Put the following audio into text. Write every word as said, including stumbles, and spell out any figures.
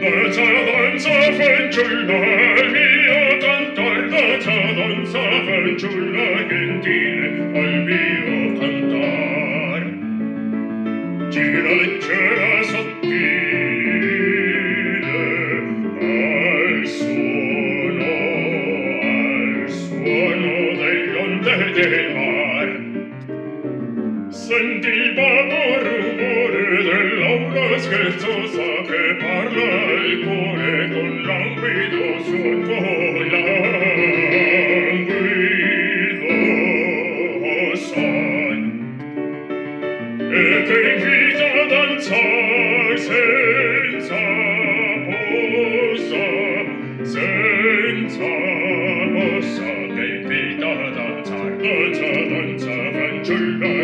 Danza, danza, fanciulla mia, cantar, danza, danza, fanciulla gentile al mio cantar. Gira leggera sottile al suono, al suono dell'onde del mar. Senti il vago rumore dell'aura scherzosa che parla il cuore con languido suon, con languido son. E che invita a danzar senza posa, senza posa, che invita a danzar, danza, danza, fanciulla